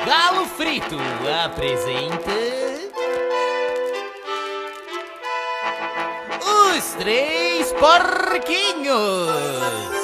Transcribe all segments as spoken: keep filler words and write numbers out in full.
Galo Frito apresenta Os Três Porquinhos.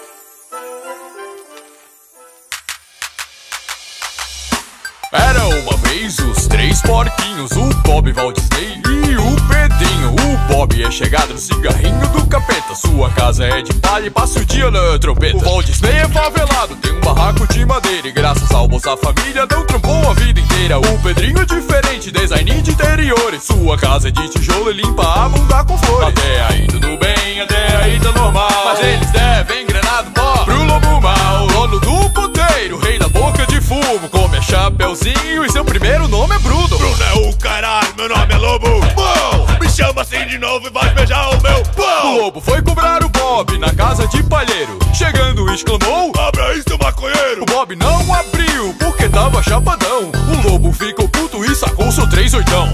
Era uma vez os três porquinhos, o Bob, Walt Disney e o Pedrinho. O Bob é chegado no cigarrinho do capeta, sua casa é de palha e passa o dia na trompeta. O Walt Disney é favelado, tem um barraco de madeira e graças ao Bolsa Família não trampou a vida inteira. O Pedrinho é diferente, design de interiores, sua casa é de tijolo e limpa a bunda com flores. Até aí tudo bem, até aí tá normal, mas eles devem engrenado pó pro lobo mau. Dono do ponteiro, rei da boca de fumo, come chapeuzinho e seu primeiro nome é Bruno. Bruno é o caralho, meu nome é Lobo. Pão, me chama assim de novo e vai beijar o meu pão. O lobo foi cobrar o Bob na casa de palheiro, chegando exclamou: abra aí, seu maconheiro. O Bob não abriu porque tava chapadão. O lobo ficou puto e sacou seu três oitão.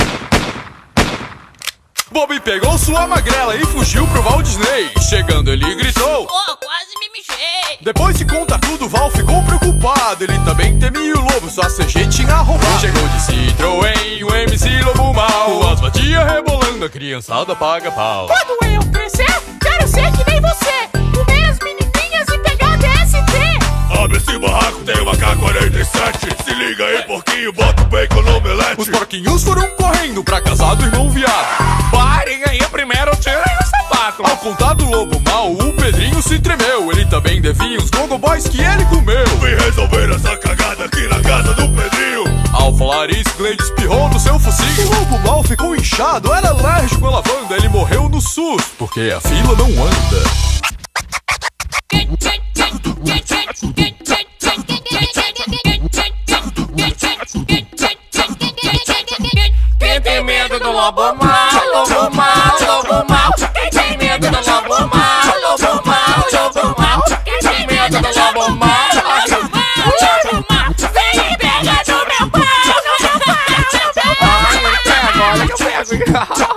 Bob pegou sua magrela e fugiu pro Walt Disney. Chegando ele gritou: oh, quase me mijei. Depois de contar tudo, Val ficou preocupado. Ele também temia o lobo, sua C G tinha roubado. Chegou de Citroën, o M C Lobo Mal, as batias rebolando, a criançada paga pau. Quando eu crescer, quero ser que nem você, comer as menininhas e pegar D S T. Abre esse barraco, tem uma K quarenta e sete. Se liga aí, porquinho, bota o bacon no omelete. Os porquinhos foram correndo pra casa do irmão viado. Parem aí, primeiro tirem o sapato. Ao contar do lobo mal, o Pedrinho se tremeu. Ele também devia uns Gogo Boys que ele comeu. Vim resolver essa cagada aqui na casa do Pedrinho. Ao falar isso, Gleide espirrou no seu focinho. O lobo mal ficou inchado, era alérgico à lavanda. Ele morreu no SUS, porque a fila não anda. Quem tem medo do lobo mal, lobo mal, lobo mal. Quem tem medo do lobo mal, lobo mal, lobo mal. Quem tem medo do lobo mal, lobo mal, lobo mal. Vem e pega do meu pau, no meu pau, no meu pau. Ai, eu pego, olha que eu pego.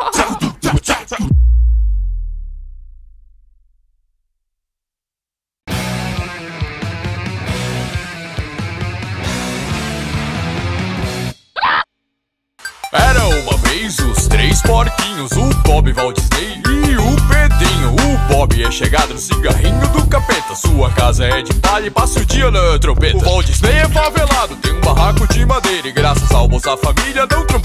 Era uma vez os três porquinhos, o Bob, Walt Disney e o Pedrinho. O Bob é chegado no cigarrinho do capeta, sua casa é de palha e passa o dia na trompeta. O Walt Disney é favelado, tem um barraco de madeira e graças ao Bolsa Família não trampou